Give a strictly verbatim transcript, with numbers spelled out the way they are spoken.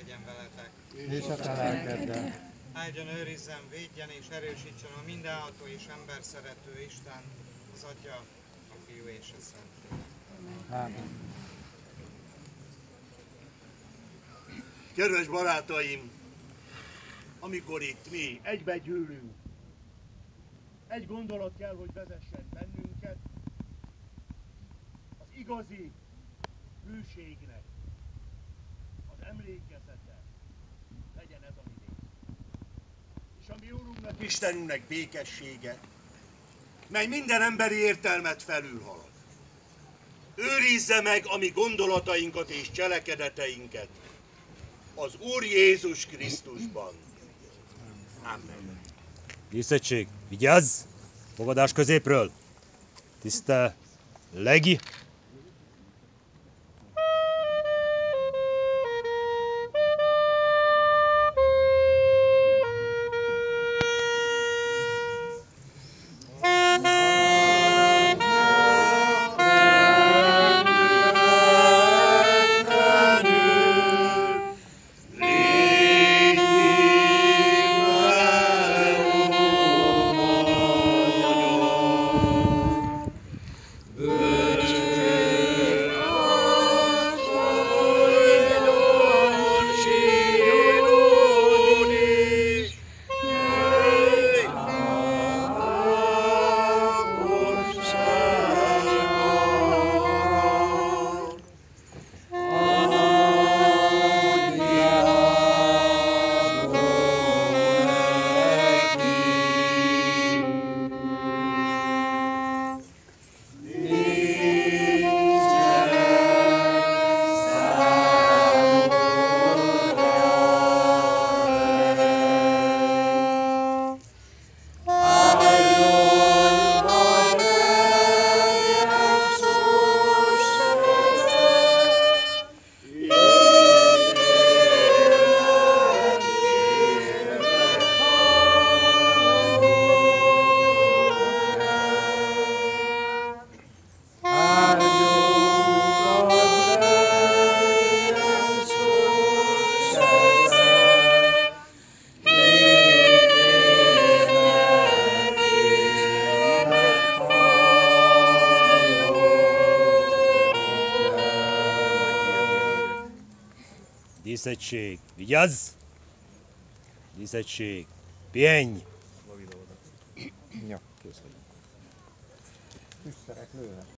legyen veletek. És a te lelkeddel. Áldjon, őrizzen, védjen és erősítsen a mindenható és emberszerető Isten, az Atya, a Fiú és a Szentlélek. Ámen. Kedves barátaim, amikor itt mi egybegyűlünk, egy gondolat kell, hogy vezessen bennünket, az igazi hűségnek az emlékezete legyen ez a mi részünk. És a mi Úrunknak, Istenünknek békessége, mely minden emberi értelmet felülhalad. Őrizze meg a mi gondolatainkat és cselekedeteinket az Úr Jézus Krisztusban. Amen. Díszegység, vigyázz! Fogadás középről! Tiszte Legi! Díszegység, vigyázz! Díszegység, pihenj! Ja, kész vagyok. Tűzszerek lőve.